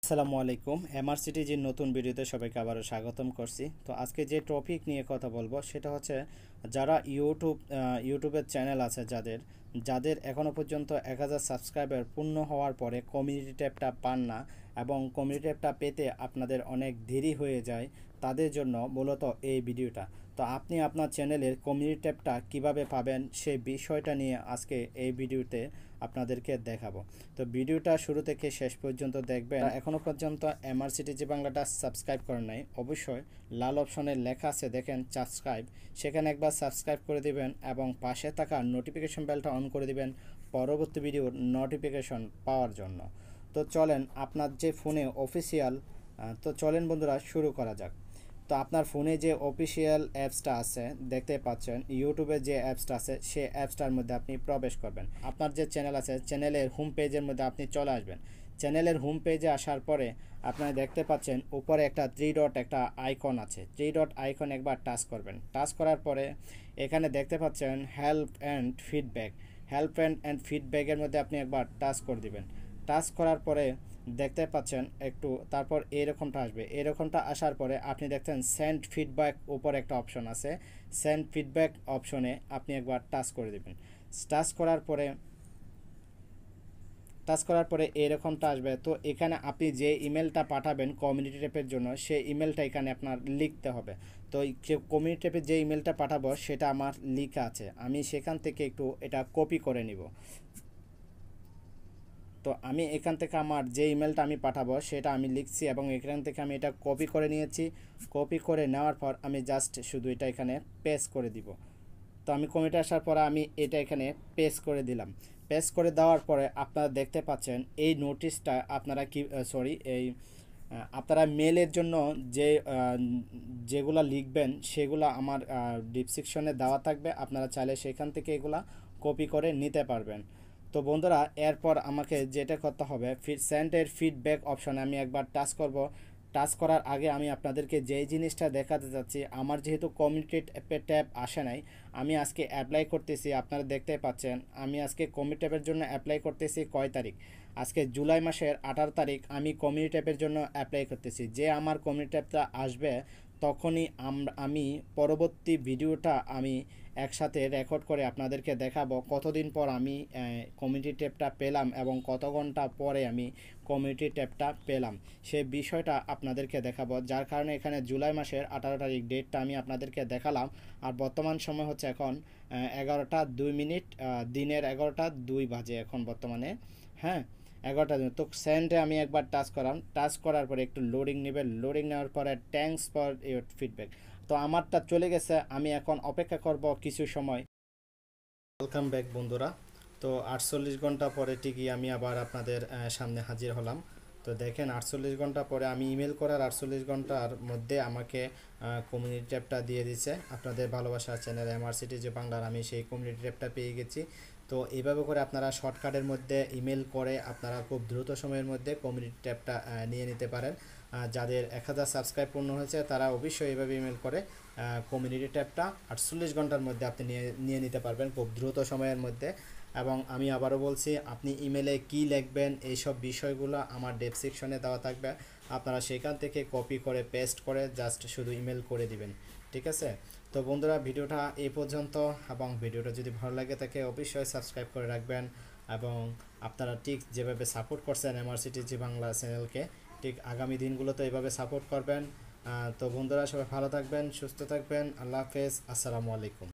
আসসালামু আলাইকুম। এমআরসিটি যে নতুন ভিডিওতে সবাইকে আবারও স্বাগতম করছি। তো আজকে যে টপিক নিয়ে কথা বলবো সেটা হচ্ছে যারা ইউটিউবের চ্যানেল আছে যাদের যাদের এখনও পর্যন্ত 1000 সাবস্ক্রাইবার পূর্ণ হওয়ার পরে কমিউনিটি ট্যাবটা পান না এবং কমিউনিটি ট্যাবটা পেতে আপনাদের অনেক দেরি হয়ে যায়, তাদের জন্য মূলত এই ভিডিওটা। তো আপনি আপনার চ্যানেলের কমিউনিটি ট্যাবটা কীভাবে পাবেন সেই বিষয়টা নিয়ে আজকে এই ভিডিওতে আপনাদেরকে দেখাবো। তো ভিডিওটা শুরু থেকে শেষ পর্যন্ত দেখবেন। এখনও পর্যন্ত এমআরসিটি যে বাংলাটা সাবস্ক্রাইব করেন নাই, অবশ্যই লাল অপশনে লেখা আছে দেখেন সাবস্ক্রাইব, সেখানে একবার সাবস্ক্রাইব করে দিবেন এবং পাশে থাকা নোটিফিকেশন বেলটা অন করে দিবেন পরবর্তী ভিডিওর নোটিফিকেশন পাওয়ার জন্য। তো চলেন আপনার যে ফোনে অফিসিয়াল তো চলেন বন্ধুরা শুরু করা যাক। তো আপনার ফোনে যে অফিসিয়াল অ্যাপসটা আছে দেখতে পাচ্ছেন, ইউটিউবে যে অ্যাপসটা আছে সেই অ্যাপসটার মধ্যে আপনি প্রবেশ করবেন। আপনার যে চ্যানেল আছে চ্যানেলের হোম পেজের মধ্যে আপনি চলে আসবেন। চ্যানেলের হোম পেজে আসার পরে আপনারা দেখতে পাচ্ছেন উপরে একটা থ্রি ডট একটা আইকন আছে, থ্রি ডট আইকন একবার টাচ করবেন। টাচ করার পরে এখানে দেখতে পাচ্ছেন help and feedback, help and ফিডব্যাকের মধ্যে আপনি একবার টাচ করে দিবেন। টাচ করার পরে দেখতে পাচ্ছেন একটু, তারপর এরকমটা আসবে। এরকমটা আসার পরে আপনি দেখছেন সেন্ড ফিডব্যাক উপর একটা অপশন আছে, সেন্ড ফিডব্যাক অপশনে আপনি একবার টাচ করে দেবেন। টাচ করার পরে এরকমটা আসবে। তো এখানে আপনি যে ইমেলটা পাঠাবেন কমিউনিটি ট্যাবের জন্য সেই ইমেলটা এখানে আপনার লিখতে হবে। তো কমিউনিটি ট্যাবে যে ইমেলটা পাঠাবো সেটা আমার লেখা আছে, আমি সেখান থেকে একটু এটা কপি করে নিব। তো আমি এখান থেকে আমার যে ইমেলটা আমি পাঠাবো সেটা আমি লিখছি এবং এখান থেকে আমি এটা কপি করে নিয়েছি। কপি করে নেওয়ার পর আমি জাস্ট শুধু এটা এখানে পেস্ট করে দিব। তো আমি কমিটি আসার পরে আমি এটা এখানে পেস্ট করে দিলাম। পেস্ট করে দেওয়ার পরে আপনারা দেখতে পাচ্ছেন এই নোটিশটা আপনারা আপনারা মেলের জন্য যে যেগুলো লিখবেন সেগুলো আমার ডিসক্রিপশনে দেওয়া থাকবে, আপনারা চাইলে সেখান থেকে এগুলা কপি করে নিতে পারবেন। তো বন্ধুরা এরপর আমাকে যেটা করতে হবে, সেন্ডের ফিডব্যাক অপশনে আমি একবার টাচ করব। টাচ করার আগে আমি আপনাদেরকে যেই জিনিসটা দেখাতে চাচ্ছি, আমার যেহেতু কমিউনিটি ট্যাব আসে নাই, আমি আজকে অ্যাপ্লাই করতেছি। আপনারা দেখতে পাচ্ছেন আমি আজকে কমিউনিটি ট্যাবের জন্য অ্যাপ্লাই করতেছি কয় তারিখ, আজকে জুলাই মাসের 18 তারিখ আমি কমিউনিটি ট্যাবের জন্য অ্যাপ্লাই করতেছি। যে আমার কমিউনিটি ট্যাবটা আসবে তখনই আমি পরবর্তী ভিডিওটা আমি একসাথে রেকর্ড করে আপনাদেরকে দেখাবো কতদিন পর আমি কমিউনিটি ট্যাবটা পেলাম এবং কত ঘন্টা পরে আমি কমিউনিটি ট্যাবটা পেলাম সেই বিষয়টা আপনাদেরকে দেখাবো। যার কারণে এখানে জুলাই মাসের 18 তারিখ ডেটটা আমি আপনাদেরকে দেখালাম। আর বর্তমান সময় হচ্ছে এখন 11টা 2 মিনিট, দিনের 11টা 2 বাজে এখন বর্তমানে। হ্যাঁ, 11টা দিন। তো সেন্ডে আমি একবার টাচ করলাম, টাচ করার পরে একটু লোডিং নেবে, লোডিং নেওয়ার পরে থ্যাঙ্কস ফর ইউর ফিডব্যাক। তো আমারটা চলে গেছে, আমি এখন অপেক্ষা করব কিছু সময়। ওয়েলকাম ব্যাক বন্ধুরা। তো 48 ঘন্টা পরে ঠিকই আমি আবার আপনাদের সামনে হাজির হলাম। তো দেখেন 48 ঘন্টা পরে আমি ইমেল করার 48 ঘন্টার মধ্যে আমাকে কমিউনিটি ট্যাবটা দিয়ে দিচ্ছে। আপনাদের ভালোবাসার চ্যানেল এমআরসিটি যে বাংলার আমি সেই কমিউনিটি ট্যাবটা পেয়ে গেছি। তো এইভাবে করে আপনারা শর্টকাটের মধ্যে ইমেল করে আপনারা খুব দ্রুত সময়ের মধ্যে কমিউনিটি ট্যাবটা নিয়ে নিতে পারেন। যাদের 1000 সাবস্ক্রাইব পূর্ণ হয়েছে তারা অবশ্যই এইভাবে ইমেল করে কমিউনিটি ট্যাবটা 48 ঘন্টার মধ্যে আপনি নিয়ে নিতে পারবেন খুব দ্রুত সময়ের মধ্যে। এবং আমি আবারও বলছি, আপনি ইমেলে কি লিখবেন এইসব বিষয়গুলো আমার ডেসক্রিপশনে দেওয়া থাকবে, আপনারা সেখান থেকে কপি করে পেস্ট করে জাস্ট শুধু ইমেল করে দিবেন, ঠিক আছে? তো বন্ধুরা ভিডিওটা এই পর্যন্ত, এবং ভিডিওটা যদি ভালো লাগে থাকে অবশ্যই সাবস্ক্রাইব করে রাখবেন এবং আপনারা ঠিক যেভাবে সাপোর্ট করছেন এমআরসিটি জি বাংলা চ্যানেলকে ঠিক আগামী দিনগুলোতে এইভাবে সাপোর্ট করবেন। তো বন্ধুরা সবাই ভালো থাকবেন, সুস্থ থাকবেন, আল্লাহ হাফেজ, আসসালামু আলাইকুম।